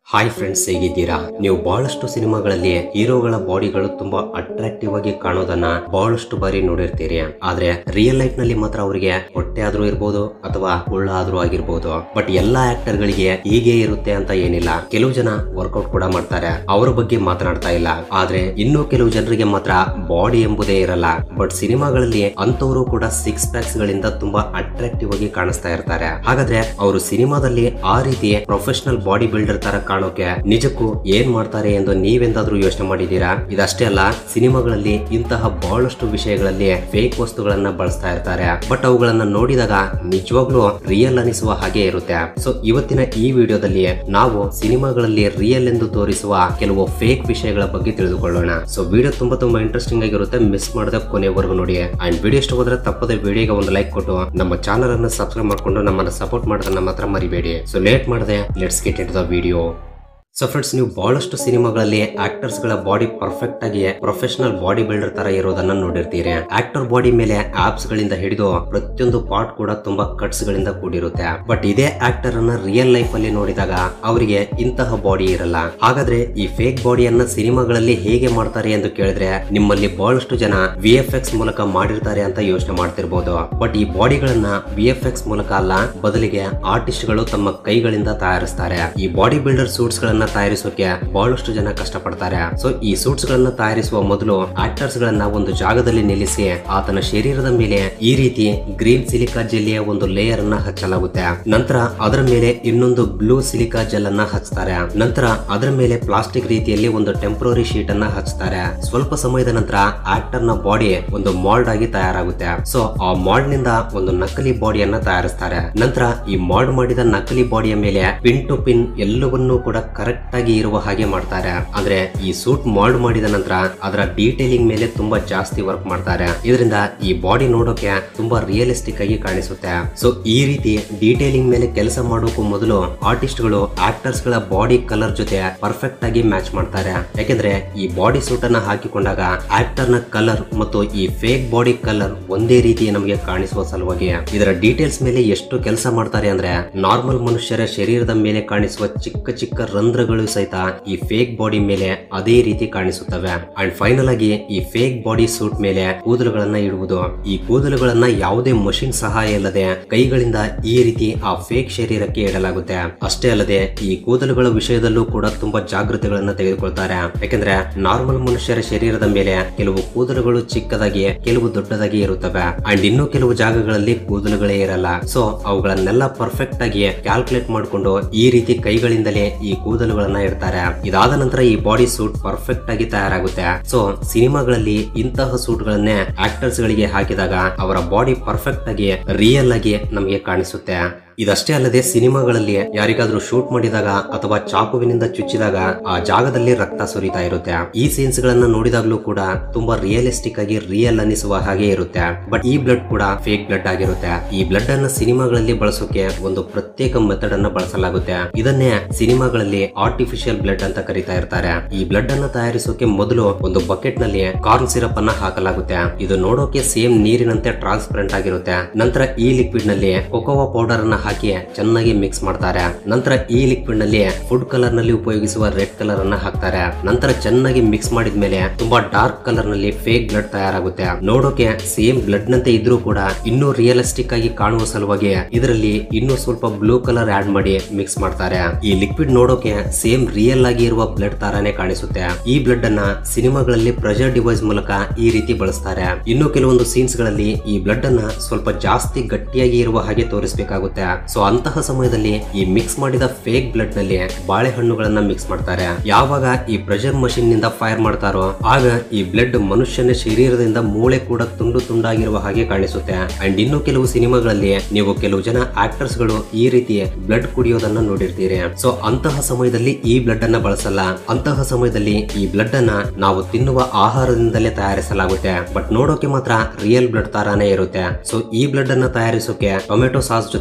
Hi friends, ಹೇಗಿದ್ದೀರಾ? ನೀವು ಬಹಳಷ್ಟು ಸಿನಿಮಾಗಳಲ್ಲಿ ಹೀರೋಗಳ ಬಾಡಿಗಳು ತುಂಬಾ ಅಟ್ರಾಕ್ಟಿವ್ ಆಗಿ ಕಾಣೋದನ್ನ ಬಹಳಷ್ಟು ಬಾರಿ ನೋಡಿರ್ತೀರಿ. ಆದ್ರೆ ರಿಯಲ್ ಲೈಫ್ ನಲ್ಲಿ ಮಾತ್ರ ಅವರಿಗೆ ಹೊಟ್ಟೆ ಆದ್ರೂ ಇರ್ಬೋದು ಅಥವಾ ಉಳ್ಳ ಆದ್ರೂ ಆಗಿರ್ಬೋದು. ಬಟ್ ಎಲ್ಲಾ ಆಕ್ಟರ್ ಗಳಿಗೆ ಹೀಗೆ ಇರುತ್ತೆ ಅಂತ ಏನಿಲ್ಲ. ಕೆಲವು ಜನ ವರ್ಕೌಟ್ ಕೂಡ ಮಾಡ್ತಾರೆ, ಅವರ ಬಗ್ಗೆ ಮಾತನಾಡ್ತಾ ಇಲ್ಲ. ಆದ್ರೆ ಇನ್ನು ಕೆಲವು ಜನರಿಗೆ ಮಾತ್ರ ಬಾಡಿ ಎಂಬುದೇ ಇರಲ್ಲ. ಬಟ್ ಸಿನಿಮಾಗಳಲ್ಲಿ ಅಂತವರು ಕೂಡ ಸಿಕ್ಸ್ ಪ್ಯಾಕ್ಸ್ ಗಳಿಂದ ತುಂಬಾ ಅಟ್ರಾಕ್ಟಿವ್ ಆಗಿ ಕಾಣಿಸ್ತಾ ಇರ್ತಾರೆ. ಹಾಗಾದ್ರೆ ಅವರು ಸಿನಿಮಾದಲ್ಲಿ ಆ ರೀತಿ ಪ್ರೊಫೆಷನಲ್ ಬಾಡಿ ಬಿಲ್ಡರ್ ತರ ಕಾಣೋಕೆ ನಿಜಕ್ಕೂ ಏನ್ ಮಾಡ್ತಾರೆ ಎಂದು ನೀವೆಂದಾದ್ರೂ ಯೋಚನೆ ಮಾಡಿದೀರಾ? ಇದಷ್ಟೇ ಅಲ್ಲ, ಸಿನಿಮಾಗಳಲ್ಲಿ ಇಂತಹ ಬಹಳಷ್ಟು ವಿಷಯಗಳಲ್ಲಿ ಫೇಕ್ ವಸ್ತುಗಳನ್ನ ಬಳಸ್ತಾ ಇರ್ತಾರೆ. ಬಟ್ ಅವುಗಳನ್ನ ನೋಡಿದಾಗ ನಿಜವಾಗ್ಲೂ ರಿಯಲ್ ಅನಿಸುವ ಹಾಗೆ ಇರುತ್ತೆ. ಸೊ ಇವತ್ತಿನ ಈ ವಿಡಿಯೋದಲ್ಲಿ ನಾವು ಸಿನಿಮಾಗಳಲ್ಲಿ ರಿಯಲ್ ಎಂದು ತೋರಿಸುವ ಕೆಲವು ಫೇಕ್ ವಿಷಯಗಳ ಬಗ್ಗೆ ತಿಳಿದುಕೊಳ್ಳೋಣ. ಸೊ ವಿಡಿಯೋ ತುಂಬಾ ಇಂಟ್ರೆಸ್ಟಿಂಗ್ ಆಗಿರುತ್ತೆ, ಮಿಸ್ ಮಾಡದೆ ಕೊನೆವರೆಗೂ ನೋಡಿ. ಅಂಡ್ ವಿಡಿಯೋ ಇಷ್ಟ ಹೋದ್ರೆ ತಪ್ಪದೆ ವಿಡಿಯೋಗೆ ಒಂದು ಲೈಕ್ ಕೊಟ್ಟು ನಮ್ಮ ಚಾನಲ್ ಅನ್ನು ಸಬ್ಸ್ಕ್ರೈಬ್ ಮಾಡ್ಕೊಂಡು ನಮ್ಮನ್ನ ಸಪೋರ್ಟ್ ಮಾಡೋದನ್ನ ಮಾತ್ರ ಮರಿಬೇಡಿ. ಸೊ ಲೇಟ್ ಮಾಡದೆ let's get into the video. So friends, ನೀವು ಬಹಳಷ್ಟು ಸಿನಿಮಾಗಳಲ್ಲಿ ಆಕ್ಟರ್ಸ್ ಗಳ ಬಾಡಿ ಪರ್ಫೆಕ್ಟ್ ಆಗಿ ಪ್ರೊಫೆಷನಲ್ ಬಾಡಿ ಬಿಲ್ಡರ್ ತರ ಇರೋದನ್ನ ನೋಡಿರ್ತೀರಿ. ಆಕ್ಟರ್ ಬಾಡಿ ಮೇಲೆ ಆಪ್ಸ್ ಗಳಿಂದ ಹಿಡಿದು ಪ್ರತಿಯೊಂದು ಪಾರ್ಟ್ ಕೂಡ ತುಂಬಾ ಕಟ್ಸ್ ಗಳಿಂದ ಕೂಡಿರುತ್ತೆ. ಬಟ್ ಇದೇ ಆಕ್ಟರ್ ಅನ್ನ ರಿಯಲ್ ಲೈಫ್ ಅಲ್ಲಿ ನೋಡಿದಾಗ ಅವರಿಗೆ ಇಂತಹ ಬಾಡಿ ಇರಲ್ಲ. ಹಾಗಾದ್ರೆ ಈ ಫೇಕ್ ಬಾಡಿಯನ್ನ ಸಿನಿಮಾಗಳಲ್ಲಿ ಹೇಗೆ ಮಾಡ್ತಾರೆ ಎಂದು ಕೇಳಿದ್ರೆ ನಿಮ್ಮಲ್ಲಿ ಬಹಳಷ್ಟು ಜನ VFX ಮೂಲಕ ಮಾಡಿರ್ತಾರೆ ಅಂತ ಯೋಚನೆ ಮಾಡ್ತಿರ್ಬೋದು. ಬಟ್ ಈ ಬಾಡಿಗಳನ್ನ VFX ಮೂಲಕ ಅಲ್ಲ, ಬದಲಿಗೆ ಆರ್ಟಿಸ್ಟ್ ಗಳು ತಮ್ಮ ಕೈಗಳಿಂದ ತಯಾರಿಸ್ತಾರೆ. ಈ ಬಾಡಿ ಬಿಲ್ಡರ್ ಸೂಟ್ಸ್ ಗಳನ್ನ ತಯಾರಿಸೋಕೆ ಬಹಳಷ್ಟು ಜನ ಕಷ್ಟಪಡ್ತಾರೆ. ಸೊ ಈ ಸೂಟ್ಸ್ ಗಳನ್ನ ತಯಾರಿಸುವ ಮೊದಲು ಆಕ್ಟರ್ಸ್ ಗಳನ್ನ ಒಂದು ಜಾಗದಲ್ಲಿ ನಿಲ್ಲಿಸಿ ಆತನ ಶರೀರದ ಮೇಲೆ ಈ ರೀತಿ ಗ್ರೀನ್ ಸಿಲಿಕಾ ಜೆಲ್ಲಿಯ ಒಂದು ಲೇಯರ್ ಅನ್ನ ಹಚ್ಚಲಾಗುತ್ತೆ. ನಂತರ ಅದರ ಮೇಲೆ ಇನ್ನೊಂದು ಬ್ಲೂ ಸಿಲಿಕಾ ಜೆಲ್ ಅನ್ನ ಹಚ್ತಾರೆ. ನಂತರ ಅದರ ಮೇಲೆ ಪ್ಲಾಸ್ಟಿಕ್ ರೀತಿಯಲ್ಲಿ ಒಂದು ಟೆಂಪರರಿ ಶೀಟ್ ಅನ್ನ ಹಚ್ತಾರೆ. ಸ್ವಲ್ಪ ಸಮಯದ ನಂತರ ಆಕ್ಟರ್ ನ ಬಾಡಿ ಒಂದು ಮಾಲ್ಡ್ ಆಗಿ ತಯಾರಾಗುತ್ತೆ. ಸೊ ಆ ಮಾಲ್ಡ್ ನಿಂದ ಒಂದು ನಕಲಿ ಬಾಡಿಯನ್ನ ತಯಾರಿಸ್ತಾರೆ. ನಂತರ ಈ ಮಾಲ್ಡ್ ಮಾಡಿದ ನಕಲಿ ಬಾಡಿಯ ಮೇಲೆ ಪಿನ್ ಟು ಪಿನ್ ಎಲ್ಲವನ್ನೂ ಕೂಡ ಕರೆಕ್ಟ್ ಆಗಿ ಇರುವ ಹಾಗೆ ಮಾಡ್ತಾರೆ. ಅಂದ್ರೆ ಈ ಸೂಟ್ ಮಾಲ್ಡ್ ಮಾಡಿದ ನಂತರ ಅದರ ಡೀಟೇಲಿಂಗ್ ಮೇಲೆ ತುಂಬಾ ಜಾಸ್ತಿ ವರ್ಕ್ ಮಾಡ್ತಾರೆ. ಇದರಿಂದ ಈ ಬಾಡಿ ನೋಡೋಕೆ ತುಂಬಾ ರಿಯಲಿಸ್ಟಿಕ್ ಆಗಿ ಕಾಣಿಸುತ್ತೆ. ಸೊ ಈ ರೀತಿ ಡೀಟೇಲಿಂಗ್ ಮೇಲೆ ಕೆಲಸ ಮಾಡೋಕ್ಕೂ ಮೊದಲು ಆರ್ಟಿಸ್ಟ್ ಗಳು ಆಕ್ಟರ್ಸ್ ಗಳ ಬಾಡಿ ಕಲರ್ ಜೊತೆ ಪರ್ಫೆಕ್ಟ್ ಆಗಿ ಮ್ಯಾಚ್ ಮಾಡ್ತಾರೆ. ಯಾಕೆಂದ್ರೆ ಈ ಬಾಡಿ ಸೂಟ್ ಅನ್ನ ಹಾಕಿಕೊಂಡಾಗ ಆಕ್ಟರ್ ನ ಕಲರ್ ಮತ್ತು ಈ ಫೇಕ್ ಬಾಡಿ ಕಲರ್ ಒಂದೇ ರೀತಿ ನಮಗೆ ಕಾಣಿಸುವ ಸಲುವಾಗಿ ಇದರ ಡೀಟೇಲ್ಸ್ ಮೇಲೆ ಎಷ್ಟು ಕೆಲಸ ಮಾಡ್ತಾರೆ ಅಂದ್ರೆ ನಾರ್ಮಲ್ ಮನುಷ್ಯರ ಶರೀರದ ಮೇಲೆ ಕಾಣಿಸುವ ಚಿಕ್ಕ ಚಿಕ್ಕ ರಂಧ್ರಗಳು ಸಹಿತ ಈ ಫೇಕ್ ಬಾಡಿ ಮೇಲೆ ಅದೇ ರೀತಿ ಕಾಣಿಸುತ್ತವೆ. ಅಂಡ್ ಫೈನಲ್ ಆಗಿ ಈ ಫೇಕ್ ಬಾಡಿ ಸೂಟ್ ಮೇಲೆ ಕೂದಲುಗಳನ್ನ ಇಡುವುದು. ಈ ಕೂದಲುಗಳನ್ನ ಯಾವುದೇ ಮಷಿನ್ ಸಹಾಯ ಇಲ್ಲದೆ ಕೈಗಳಿಂದ ಈ ರೀತಿ ಆ ಫೇಕ್ ಶರೀರಕ್ಕೆ ಇಡಲಾಗುತ್ತೆ. ಅಷ್ಟೇ ಅಲ್ಲದೆ ಈ ಕೂದಲುಗಳ ವಿಷಯದಲ್ಲೂ ಕೂಡ ತುಂಬಾ ಜಾಗೃತೆಗಳನ್ನ ತೆಗೆದುಕೊಳ್ತಾರೆ. ಯಾಕಂದ್ರೆ ನಾರ್ಮಲ್ ಮನುಷ್ಯರ ಶರೀರದ ಮೇಲೆ ಕೆಲವು ಕೂದಲುಗಳು ಚಿಕ್ಕದಾಗಿ ಕೆಲವು ದೊಡ್ಡದಾಗಿ ಇರುತ್ತವೆ. ಅಂಡ್ ಇನ್ನು ಕೆಲವು ಜಾಗಗಳಲ್ಲಿ ಕೂದಲುಗಳೇ ಇರಲ್ಲ. ಸೊ ಅವುಗಳನ್ನೆಲ್ಲ ಪರ್ಫೆಕ್ಟ್ ಆಗಿ ಕ್ಯಾಲ್ಕುಲೇಟ್ ಮಾಡಿಕೊಂಡು ಈ ರೀತಿ ಕೈಗಳಿಂದಲೇ ಈ ಕೂದಲುಗಳನ್ನ ಇಡ್ತಾರೆ. ಇದಾದ ನಂತರ ಈ ಬಾಡಿ ಸೂಟ್ ಪರ್ಫೆಕ್ಟ್ ಆಗಿ ತಯಾರಾಗುತ್ತೆ. ಸೊ ಸಿನಿಮಾಗಳಲ್ಲಿ ಇಂತಹ ಸೂಟ್ ಗಳನ್ನೇ ಆಕ್ಟರ್ಸ್ ಗಳಿಗೆ ಹಾಕಿದಾಗ ಅವರ ಬಾಡಿ ಪರ್ಫೆಕ್ಟ್ ಆಗಿ ರಿಯಲ್ ಆಗಿ ನಮಗೆ ಕಾಣಿಸುತ್ತೆ. ಇದಷ್ಟೇ ಅಲ್ಲದೆ ಸಿನಿಮಾಗಳಲ್ಲಿ ಯಾರಿಗಾದ್ರೂ ಶೂಟ್ ಮಾಡಿದಾಗ ಅಥವಾ ಚಾಕುವಿನಿಂದ ಚುಚ್ಚಿದಾಗ ಆ ಜಾಗದಲ್ಲಿ ರಕ್ತ ಸುರಿತಾ ಇರುತ್ತೆ. ಈ ಸೀನ್ಸ್ ಗಳನ್ನ ನೋಡಿದಾಗ್ಲೂ ಕೂಡ ತುಂಬಾ ರಿಯಲಿಸ್ಟಿಕ್ ಆಗಿ ರಿಯಲ್ ಅನಿಸುವ ಹಾಗೆ ಇರುತ್ತೆ. ಬಟ್ ಈ ಬ್ಲಡ್ ಕೂಡ ಫೇಕ್ ಬ್ಲಡ್ ಆಗಿರುತ್ತೆ. ಈ ಬ್ಲಡ್ ಅನ್ನ ಸಿನಿಮಾಗಳಲ್ಲಿ ಬಳಸೋಕೆ ಒಂದು ಪ್ರತ್ಯೇಕ ಮೆಥಡ್ ಅನ್ನ ಬಳಸಲಾಗುತ್ತೆ. ಇದನ್ನೇ ಸಿನಿಮಾಗಳಲ್ಲಿ ಆರ್ಟಿಫಿಷಿಯಲ್ ಬ್ಲಡ್ ಅಂತ ಕರೀತಾ ಇರ್ತಾರೆ. ಈ ಬ್ಲಡ್ ಅನ್ನ ತಯಾರಿಸೋಕೆ ಮೊದಲು ಒಂದು ಬಕೆಟ್ ನಲ್ಲಿ ಕಾರ್ನ್ ಸಿರಪ್ ಅನ್ನ ಹಾಕಲಾಗುತ್ತೆ. ಇದು ನೋಡೋಕೆ ಸೇಮ್ ನೀರಿನಂತೆ ಟ್ರಾನ್ಸ್ಪರೆಂಟ್ ಆಗಿರುತ್ತೆ. ನಂತರ ಈ ಲಿಕ್ವಿಡ್ ನಲ್ಲಿ ಕೊಕೊವಾ ಪೌಡರ್ ಅನ್ನ ಹಾಕಿ ಚೆನ್ನಾಗಿ ಮಿಕ್ಸ್ ಮಾಡ್ತಾರೆ. ನಂತರ ಈ ಲಿಕ್ವಿಡ್ ನಲ್ಲಿ ಫುಡ್ ಕಲರ್ ನಲ್ಲಿ ಉಪಯೋಗಿಸುವ ರೆಡ್ ಕಲರ್ ಅನ್ನ ಹಾಕ್ತಾರೆ. ನಂತರ ಚೆನ್ನಾಗಿ ಮಿಕ್ಸ್ ಮಾಡಿದ್ಮೇಲೆ ತುಂಬಾ ಡಾರ್ಕ್ ಕಲರ್ ನಲ್ಲಿ ಫೇಕ್ ಬ್ಲಡ್ ತಯಾರಾಗುತ್ತೆ. ನೋಡೋಕೆ ಸೇಮ್ ಬ್ಲಡ್ ನಂತೆ ಇದ್ರೂ ಕೂಡ ಇನ್ನೂ ರಿಯಲಿಸ್ಟಿಕ್ ಆಗಿ ಕಾಣುವ ಸಲುವಾಗಿ ಇದರಲ್ಲಿ ಇನ್ನೂ ಸ್ವಲ್ಪ ಬ್ಲೂ ಕಲರ್ ಆಡ್ ಮಾಡಿ ಮಿಕ್ಸ್ ಮಾಡ್ತಾರೆ. ಈ ಲಿಕ್ವಿಡ್ ನೋಡೋಕೆ ಸೇಮ್ ರಿಯಲ್ ಆಗಿ ಇರುವ ಬ್ಲಡ್ ತರಾನೇ ಕಾಣಿಸುತ್ತೆ. ಈ ಬ್ಲಡ್ ಅನ್ನ ಸಿನಿಮಾಗಳಲ್ಲಿ ಪ್ರೆಷರ್ ಡಿವೈಸ್ ಮೂಲಕ ಈ ರೀತಿ ಬಳಸ್ತಾರೆ. ಇನ್ನು ಕೆಲವೊಂದು ಸೀನ್ಸ್ ಗಳಲ್ಲಿ ಈ ಬ್ಲಡ್ ಅನ್ನ ಸ್ವಲ್ಪ ಜಾಸ್ತಿ ಗಟ್ಟಿಯಾಗಿ ಇರುವ ಹಾಗೆ ತೋರಿಸಬೇಕಾಗುತ್ತೆ. ಸೊ ಅಂತಹ ಸಮಯದಲ್ಲಿ ಈ ಮಿಕ್ಸ್ ಮಾಡಿದ ಫೇಕ್ ಬ್ಲಡ್ ನಲ್ಲಿ ಬಾಳೆಹಣ್ಣುಗಳನ್ನ ಮಿಕ್ಸ್ ಮಾಡ್ತಾರೆ. ಯಾವಾಗ ಈ ಪ್ರೆಷರ್ ಮಷಿನ್ ನಿಂದ ಫೈರ್ ಮಾಡ್ತಾರೋ ಆಗ ಈ ಬ್ಲಡ್ ಮನುಷ್ಯನ ಶರೀರದಿಂದ ಮೂಳೆ ಕೂಡ ತುಂಡು ತುಂಡಾಗಿರುವ ಹಾಗೆ ಕಾಣಿಸುತ್ತೆ. ಅಂಡ್ ಇನ್ನು ಕೆಲವು ಸಿನಿಮಾಗಳಲ್ಲಿ ನೀವು ಕೆಲವು ಜನ ಆಕ್ಟರ್ಸ್ ಗಳು ಈ ರೀತಿ ಬ್ಲಡ್ ಕುಡಿಯೋದನ್ನ ನೋಡಿರ್ತೀರಿ. ಸೊ ಅಂತಹ ಸಮಯದಲ್ಲಿ ಈ ಬ್ಲಡ್ ಅನ್ನ ಬಳಸಲ್ಲ. ಅಂತಹ ಸಮಯದಲ್ಲಿ ಈ ಬ್ಲಡ್ ಅನ್ನ ನಾವು ತಿನ್ನುವ ಆಹಾರದಿಂದಲೇ ತಯಾರಿಸಲಾಗುತ್ತೆ. ಬಟ್ ನೋಡೋಕೆ ಮಾತ್ರ ರಿಯಲ್ ಬ್ಲಡ್ ತರಾನೇ ಇರುತ್ತೆ. ಸೊ ಈ ಬ್ಲಡ್ ಅನ್ನ ತಯಾರಿಸೋಕೆ ಟೊಮೆಟೊ ಸಾಸ್ ಜೊತೆಗೆ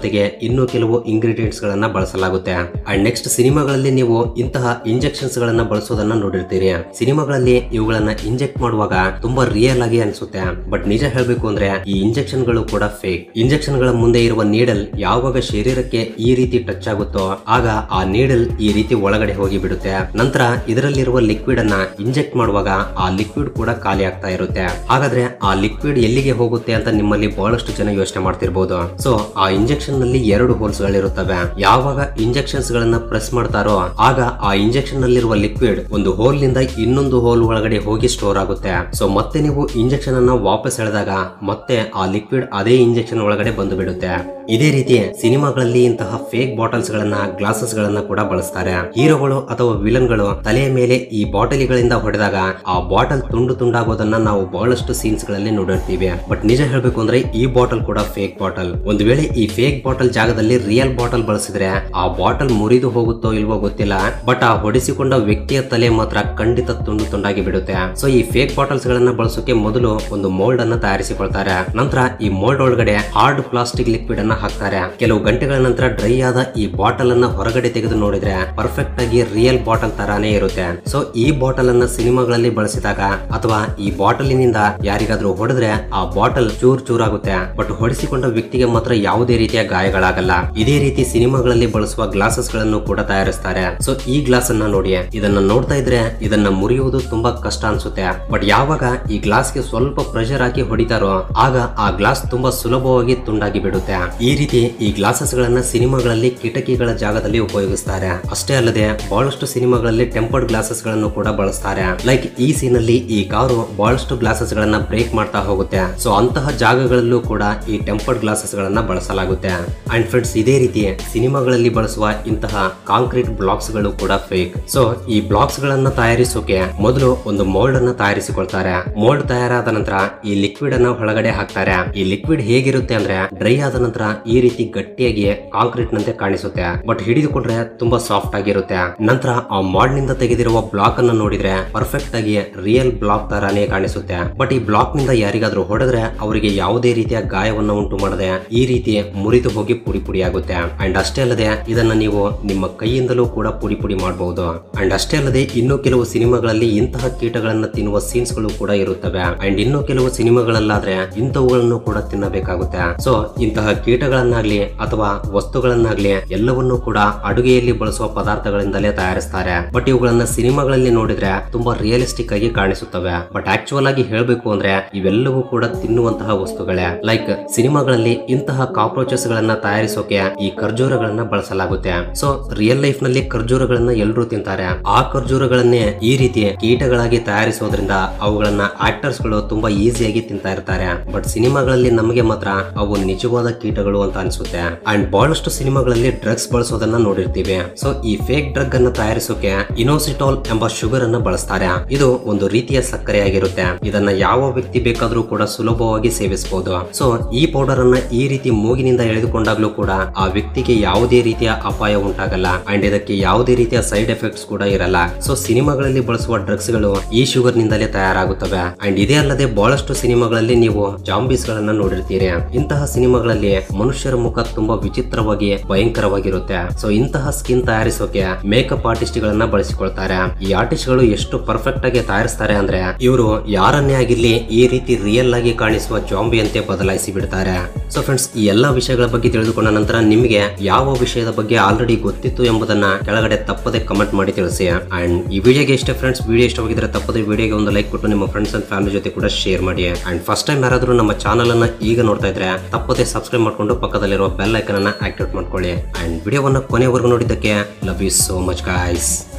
ಇನ್ನೂ ಕೆಲವು ಇಂಗ್ರೀಡಿಯೆಂಟ್ಸ್ ಗಳನ್ನ ಬಳಸಲಾಗುತ್ತೆ. ಅಂಡ್ ನೆಕ್ಸ್ಟ್ ಸಿನಿಮಾಗಳಲ್ಲಿ ನೀವು ಇಂತಹ ಇಂಜೆಕ್ಷನ್ಸ್ ಗಳನ್ನ ಬಳಸೋದನ್ನ ನೋಡಿರ್ತೀರಿ. ಸಿನಿಮಾಗಳಲ್ಲಿ ಇವುಗಳನ್ನ ಇಂಜೆಕ್ಟ್ ಮಾಡುವಾಗ ತುಂಬಾ ರಿಯಲ್ ಆಗಿ ಅನ್ಸುತ್ತೆ. ಬಟ್ ನಿಜ ಹೇಳ್ಬೇಕು ಅಂದ್ರೆ ಈ ಇಂಜೆಕ್ಷನ್ ಗಳು ಕೂಡ ಫೇಕ್. ಇಂಜೆಕ್ಷನ್ ಗಳ ಮುಂದೆ ಇರುವ ನೀಡಲ್ ಯಾವಾಗ ಶರೀರಕ್ಕೆ ಈ ರೀತಿ ಟಚ್ ಆಗುತ್ತೋ ಆಗ ಆ ನೀಡಲ್ ಈ ರೀತಿ ಒಳಗಡೆ ಹೋಗಿ ಬಿಡುತ್ತೆ. ನಂತರ ಇದರಲ್ಲಿರುವ ಲಿಕ್ವಿಡ್ ಅನ್ನ ಇಂಜೆಕ್ಟ್ ಮಾಡುವಾಗ ಆ ಲಿಕ್ವಿಡ್ ಕೂಡ ಖಾಲಿ ಆಗ್ತಾ ಇರುತ್ತೆ. ಹಾಗಾದ್ರೆ ಆ ಲಿಕ್ವಿಡ್ ಎಲ್ಲಿಗೆ ಹೋಗುತ್ತೆ ಅಂತ ನಿಮ್ಮಲ್ಲಿ ಬಹಳಷ್ಟು ಜನ ಯೋಚನೆ ಮಾಡ್ತಿರ್ಬೋದು. ಸೊ ಆ ಇಂಜೆಕ್ಷನ್ ನಲ್ಲಿ 2 ಹೋಲ್ಸ್ ಗಳಿರುತ್ತವೆ. ಯಾವಾಗ ಇಂಜೆಕ್ಷನ್ಸ್ ಗಳನ್ನ ಪ್ರೆಸ್ ಮಾಡ್ತಾರೋ ಆಗ ಆ ಇಂಜೆಕ್ಷನ್ ನಲ್ಲಿರುವ ಲಿಕ್ವಿಡ್ ಒಂದು ಹೋಲ್ ನಿಂದ ಇನ್ನೊಂದು ಹೋಲ್ ಒಳಗಡೆ ಹೋಗಿ ಸ್ಟೋರ್ ಆಗುತ್ತೆ. ಸೊ ಮತ್ತೆ ನೀವು ಇಂಜೆಕ್ಷನ್ ಅನ್ನ ವಾಪಸ್ ಎಳೆದಾಗ ಮತ್ತೆ ಆ ಲಿಕ್ವಿಡ್ ಅದೇ ಇಂಜೆಕ್ಷನ್ ಒಳಗಡೆ ಬಂದು ಬಿಡುತ್ತೆ. ಇದೇ ರೀತಿ ಸಿನಿಮಾಗಳಲ್ಲಿ ಇಂತಹ ಫೇಕ್ ಬಾಟಲ್ಸ್ ಗಳನ್ನ ಗ್ಲಾಸಸ್ ಗಳನ್ನ ಕೂಡ ಬಳಸ್ತಾರೆ. ಹೀರೋಗಳು ಅಥವಾ ವಿಲನ್ ಗಳು ತಲೆಯ ಮೇಲೆ ಈ ಬಾಟಲಿಗಳಿಂದ ಹೊಡೆದಾಗ ಆ ಬಾಟಲ್ ತುಂಡು ತುಂಡಾಗೋದನ್ನ ನಾವು ಬಹಳಷ್ಟು ಸೀನ್ಸ್ ಗಳಲ್ಲಿ ನೋಡಿರ್ತೀವಿ. ಬಟ್ ನಿಜ ಹೇಳ್ಬೇಕು ಅಂದ್ರೆ ಈ ಬಾಟಲ್ ಕೂಡ ಫೇಕ್ ಬಾಟಲ್. ಒಂದು ವೇಳೆ ಈ ಫೇಕ್ ಬಾಟಲ್ ಜಾಗದಲ್ಲಿ ರಿಯಲ್ ಬಾಟಲ್ ಬಳಸಿದ್ರೆ ಆ ಬಾಟಲ್ ಮುರಿದು ಹೋಗುತ್ತೋ ಇಲ್ವೋ ಗೊತ್ತಿಲ್ಲ. ಬಟ್ ಆ ಹೊಡೆಸಿಕೊಂಡ ವ್ಯಕ್ತಿಯ ತಲೆ ಮಾತ್ರ ಖಂಡಿತ ತುಂಡು ತುಂಡಾಗಿ ಬಿಡುತ್ತೆ. ಸೊ ಈ ಫೇಕ್ ಬಾಟಲ್ಸ್ ಗಳನ್ನ ಬಳಸೋಕೆ ಮೊದಲು ಒಂದು ಮೋಲ್ಡ್ ಅನ್ನ ತಯಾರಿಸಿಕೊಳ್ತಾರೆ. ನಂತರ ಈ ಮೋಲ್ಡ್ ಒಳಗಡೆ ಹಾರ್ಡ್ ಪ್ಲಾಸ್ಟಿಕ್ ಲಿಕ್ವಿಡ್ ಅನ್ನ ಹಾಕ್ತಾರೆ. ಕೆಲವು ಗಂಟೆಗಳ ನಂತರ ಡ್ರೈ ಆದ ಈ ಬಾಟಲ್ ಅನ್ನ ಹೊರಗಡೆ ತೆಗೆದು ನೋಡಿದ್ರೆ ಪರ್ಫೆಕ್ಟ್ ಆಗಿ ರಿಯಲ್ ಬಾಟಲ್ ತರಾನೇ ಇರುತ್ತೆ. ಸೊ ಈ ಬಾಟಲ್ ಅನ್ನ ಸಿನಿಮಾಗಳಲ್ಲಿ ಬಳಸಿದಾಗ ಅಥವಾ ಈ ಬಾಟಲಿನಿಂದ ಯಾರಿಗಾದ್ರೂ ಹೊಡೆದ್ರೆ ಆ ಬಾಟಲ್ ಚೂರ್ ಆಗುತ್ತೆ. ಬಟ್ ಹೊಡೆಸಿಕೊಂಡ ವ್ಯಕ್ತಿಗೆ ಮಾತ್ರ ಯಾವುದೇ ರೀತಿಯ ಗಾಯಗಳಾಗಲ್ಲ. ಇದೇ ರೀತಿ ಸಿನಿಮಾಗಳಲ್ಲಿ ಬಳಸುವ ಗ್ಲಾಸಸ್ ಗಳನ್ನು ಕೂಡ ತಯಾರಿಸ್ತಾರೆ. ಸೊ ಈ ಗ್ಲಾಸ್ ಅನ್ನ ನೋಡಿ, ಇದನ್ನ ನೋಡ್ತಾ ಇದ್ರೆ ಇದನ್ನ ಮುರಿಯುವುದು ತುಂಬಾ ಕಷ್ಟ ಅನ್ಸುತ್ತೆ. ಬಟ್ ಯಾವಾಗ ಈ ಗ್ಲಾಸ್ ಗೆ ಸ್ವಲ್ಪ ಪ್ರೆಷರ್ ಹಾಕಿ ಹೊಡಿತಾರೋ ಆಗ ಆ ಗ್ಲಾಸ್ ತುಂಬಾ ಸುಲಭವಾಗಿ ತುಂಡಾಗಿ ಬಿಡುತ್ತೆ. ಈ ರೀತಿ ಈ ಗ್ಲಾಸಸ್ ಗಳನ್ನ ಸಿನಿಮಾಗಳಲ್ಲಿ ಕಿಟಕಿಗಳ ಜಾಗದಲ್ಲಿ ಉಪಯೋಗಿಸ್ತಾರೆ. ಅಷ್ಟೇ ಅಲ್ಲದೆ ಬಹಳಷ್ಟು ಸಿನಿಮಾಗಳಲ್ಲಿ ಟೆಂಪರ್ಡ್ ಗ್ಲಾಸಸ್ ಗಳನ್ನು ಕೂಡ ಬಳಸ್ತಾರೆ. ಲೈಕ್ ಈ ಸೀನ್ ಅಲ್ಲಿ ಈ ಕಾರು ಬಹಳಷ್ಟು ಗ್ಲಾಸಸ್ ಗಳನ್ನ ಬ್ರೇಕ್ ಮಾಡ್ತಾ ಹೋಗುತ್ತೆ. ಸೊ ಅಂತಹ ಜಾಗಗಳಲ್ಲೂ ಕೂಡ ಈ ಟೆಂಪರ್ಡ್ ಗ್ಲಾಸಸ್ ಗಳನ್ನ ಬಳಸಲಾಗುತ್ತೆ. ಅಂಡ್ ಫ್ರೆಂಡ್ಸ್, ಇದೇ ರೀತಿ ಸಿನಿಮಾಗಳಲ್ಲಿ ಬಳಸುವ ಇಂತಹ ಕಾಂಕ್ರೀಟ್ ಬ್ಲಾಕ್ಸ್ ಗಳು ಕೂಡ ಫೇಕ್. ಸೊ ಈ ಬ್ಲಾಕ್ಸ್ ಗಳನ್ನ ತಯಾರಿಸೋಕೆ ಮೊದಲು ಒಂದು ಮೋಲ್ಡ್ ಅನ್ನ ತಯಾರಿಸಿಕೊಳ್ತಾರೆ. ಮೋಲ್ಡ್ ತಯಾರಾದ ನಂತರ ಈ ಲಿಕ್ವಿಡ್ ಅನ್ನ ಒಳಗಡೆ ಹಾಕ್ತಾರೆ. ಈ ಲಿಕ್ವಿಡ್ ಹೇಗಿರುತ್ತೆ ಅಂದ್ರೆ ಡ್ರೈ ಆದ ನಂತರ ಈ ರೀತಿ ಗಟ್ಟಿಯಾಗಿ ಕಾಂಕ್ರೀಟ್ ನಂತೆ ಕಾಣಿಸುತ್ತೆ. ಬಟ್ ಹಿಡಿದುಕೊಂಡ್ರೆ ತುಂಬಾ ಸಾಫ್ಟ್ ಆಗಿರುತ್ತೆ. ನಂತರ ಆ ಮೋಲ್ಡ್ ನಿಂದ ತೆಗೆದಿರುವ ಬ್ಲಾಕ್ ಅನ್ನ ನೋಡಿದ್ರೆ ಪರ್ಫೆಕ್ಟ್ ಆಗಿ ರಿಯಲ್ ಬ್ಲಾಕ್ ತರಾನೇ ಕಾಣಿಸುತ್ತೆ. ಬಟ್ ಈ ಬ್ಲಾಕ್ ನಿಂದ ಯಾರಿಗಾದ್ರೂ ಹೊಡೆದ್ರೆ ಅವರಿಗೆ ಯಾವುದೇ ರೀತಿಯ ಗಾಯವನ್ನ ಉಂಟು ಮಾಡದೆ ಈ ರೀತಿ ಮುರಿದು ಹೋಗಿ ಪುಡಿ ಆಗುತ್ತೆ. ಅಂಡ್ ಅಷ್ಟೇ ಅಲ್ಲದೆ ಇದನ್ನ ನೀವು ನಿಮ್ಮ ಕೈಯಿಂದಲೂ ಕೂಡ ಪುಡಿ ಮಾಡಬಹುದು. ಅಂಡ್ ಅಷ್ಟೇ ಅಲ್ಲದೆ ಇನ್ನು ಕೆಲವು ಸಿನಿಮಾಗಳಲ್ಲಿ ಇಂತಹ ಕೀಟಗಳನ್ನ ತಿನ್ನುವ ಸೀನ್ಸ್ ಗಳು ಕೂಡ ಇರುತ್ತವೆ. ಅಂಡ್ ಇನ್ನು ಕೆಲವು ಸಿನಿಮಾಗಳಲ್ಲಾದ್ರೆ ಇಂಥವುಗಳನ್ನು ಕೂಡ ತಿನ್ನಬೇಕಾಗುತ್ತೆ. ಸೊ ಇಂತಹ ಕೀಟಗಳನ್ನಾಗ್ಲಿ ಅಥವಾ ವಸ್ತುಗಳನ್ನಾಗ್ಲಿ ಎಲ್ಲವನ್ನೂ ಕೂಡ ಅಡುಗೆಯಲ್ಲಿ ಬಳಸುವ ಪದಾರ್ಥಗಳಿಂದಲೇ ತಯಾರಿಸ್ತಾರೆ. ಬಟ್ ಇವುಗಳನ್ನ ಸಿನಿಮಾಗಳಲ್ಲಿ ನೋಡಿದ್ರೆ ತುಂಬಾ ರಿಯಲಿಸ್ಟಿಕ್ ಆಗಿ ಕಾಣಿಸುತ್ತವೆ. ಬಟ್ ಆಕ್ಚುಯಲ್ ಆಗಿ ಹೇಳ್ಬೇಕು ಅಂದ್ರೆ ಇವೆಲ್ಲವೂ ಕೂಡ ತಿನ್ನುವಂತಹ ವಸ್ತುಗಳೇ. ಲೈಕ್ ಸಿನಿಮಾಗಳಲ್ಲಿ ಇಂತಹ ಕಾಕ್ರೋಚಸ್ ಗಳನ್ನ ತಯಾರಿಸೋಕೆ ಈ ಖರ್ಜೂರಗಳನ್ನ ಬಳಸಲಾಗುತ್ತೆ. ಸೊ ರಿಯಲ್ ಲೈಫ್ ನಲ್ಲಿ ಖರ್ಜೂರಗಳನ್ನ ಎಲ್ಲರೂ ತಿಂತಾರೆ. ಆ ಖರ್ಜೂರಗಳನ್ನೇ ಈ ರೀತಿ ಕೀಟಗಳಾಗಿ ತಯಾರಿಸೋದ್ರಿಂದ ಅವುಗಳನ್ನ ಆಕ್ಟರ್ಸ್ ಗಳು ತುಂಬಾ ಈಸಿಯಾಗಿ ತಿಂತಾ ಇರ್ತಾರೆ. ಬಟ್ ಸಿನಿಮಾಗಳಲ್ಲಿ ನಮಗೆ ಮಾತ್ರ ಅವು ನಿಜವಾದ ಕೀಟಗಳು ಅಂತ ಅನ್ಸುತ್ತೆ. ಅಂಡ್ ಬಹಳಷ್ಟು ಸಿನಿಮಾಗಳಲ್ಲಿ ಡ್ರಗ್ಸ್ ಬಳಸೋದನ್ನ ನೋಡಿರ್ತೀವಿ. ಸೊ ಈ ಫೇಕ್ ಡ್ರಗ್ ಅನ್ನ ತಯಾರಿಸೋಕೆ ಇನೋಸಿಟಾಲ್ ಎಂಬ ಶುಗರ್ ಅನ್ನ ಬಳಸ್ತಾರೆ. ಇದು ಒಂದು ರೀತಿಯ ಸಕ್ಕರೆ ಆಗಿರುತ್ತೆ. ಇದನ್ನ ಯಾವ ವ್ಯಕ್ತಿ ಬೇಕಾದ್ರೂ ಕೂಡ ಸುಲಭವಾಗಿ ಸೇವಿಸಬಹುದು. ಸೊ ಈ ಪೌಡರ್ ಅನ್ನ ಈ ರೀತಿ ಮೂಗಿನಿಂದ ಎಳೆದುಕೊಂಡಾಗ್ಲೂ ಕೂಡ ಆ ವ್ಯಕ್ತಿಗೆ ಯಾವುದೇ ರೀತಿಯ ಅಪಾಯ ಉಂಟಾಗಲ್ಲ. ಅಂಡ್ ಇದಕ್ಕೆ ಯಾವುದೇ ರೀತಿಯ ಸೈಡ್ ಎಫೆಕ್ಟ್ಸ್ ಕೂಡ ಇರಲ್ಲ. ಸೊ ಸಿನಿಮಾಗಳಲ್ಲಿ ಬಳಸುವ ಡ್ರಗ್ಸ್ ಗಳು ಈ ಶುಗರ್ ನಿಂದಲೇ ತಯಾರಾಗುತ್ತವೆ. ಅಂಡ್ ಇದೇ ಅಲ್ಲದೆ ಬಹಳಷ್ಟು ಸಿನಿಮಾಗಳಲ್ಲಿ ನೀವು ಜಾಂಬೀಸ್ ಗಳನ್ನ ನೋಡಿರ್ತೀರಿ. ಇಂತಹ ಸಿನಿಮಾಗಳಲ್ಲಿ ಮನುಷ್ಯರ ಮುಖ ತುಂಬಾ ವಿಚಿತ್ರವಾಗಿ ಭಯಂಕರವಾಗಿರುತ್ತೆ. ಸೊ ಇಂತಹ ಸ್ಕಿನ್ ತಯಾರಿಸೋಕೆ ಮೇಕಪ್ ಆರ್ಟಿಸ್ಟ್ ಗಳನ್ನ ಬಳಸಿಕೊಳ್ತಾರೆ. ಈ ಆರ್ಟಿಸ್ಟ್ ಗಳು ಎಷ್ಟು ಪರ್ಫೆಕ್ಟ್ ಆಗಿ ತಯಾರಿಸ್ತಾರೆ ಅಂದ್ರೆ ಇವರು ಯಾರನ್ನೇ ಆಗಿರ್ಲಿ ಈ ರೀತಿ ರಿಯಲ್ ಆಗಿ ಕಾಣಿಸುವ ಜಾಂಬಿ ಅಂತೆ ಬದಲಾಯಿಸಿ ಬಿಡ್ತಾರೆ. ಸೊ ಫ್ರೆಂಡ್ಸ್, ಈ ಎಲ್ಲಾ ವಿಷಯಗಳ ಬಗ್ಗೆ ತಿಳಿದುಕೊಂಡ ನಂತರ ನಿಮಗೆ ಯಾವ ವಿಷಯದ ಬಗ್ಗೆ ಆಲ್ರೆಡಿ ಗೊತ್ತಿತ್ತು ಎಂಬುದನ್ನ ಕೆಳಗಡೆ ತಪ್ಪದೆ ಕಮೆಂಟ್ ಮಾಡಿ ತಿಳಿಸಿ. ಅಂಡ್ ಈ ವಿಡಿಯೋಗೆ ಇಷ್ಟ ಫ್ರೆಂಡ್ಸ್, ವಿಡಿಯೋ ಇಷ್ಟವಾಗಿದ್ರೆ ತಪ್ಪದೆ ವಿಡಿಯೋಗೆ ಒಂದು ಲೈಕ್ ಕೊಟ್ಟು ನಿಮ್ಮ ಫ್ರೆಂಡ್ಸ್ ಅಂಡ್ ಫ್ಯಾಮಿಲಿ ಜೊತೆ ಕೂಡ ಶೇರ್ ಮಾಡಿ. ಅಂಡ್ ಫಸ್ಟ್ ಟೈಮ್ ಯಾರಾದ್ರೂ ನಮ್ಮ ಚಾನಲ್ ಅನ್ನ ಈಗ ನೋಡ್ತಾ ಇದ್ರೆ ತಪ್ಪದೆ ಸಬ್ಸ್ಕ್ರೈಬ್ ಮಾಡ್ಕೊಂಡು ಪಕ್ಕದಲ್ಲಿರುವ ಬೆಲ್ ಐಕನ್ ಅನ್ನ ಆಕ್ಟಿವೇಟ್ ಮಾಡ್ಕೊಳ್ಳಿ. ಅಂಡ್ ವಿಡಿಯೋವನ್ನ ಕೊನೆವರೆಗೂ ನೋಡಿದ್ದಕ್ಕೆ love you so much guys.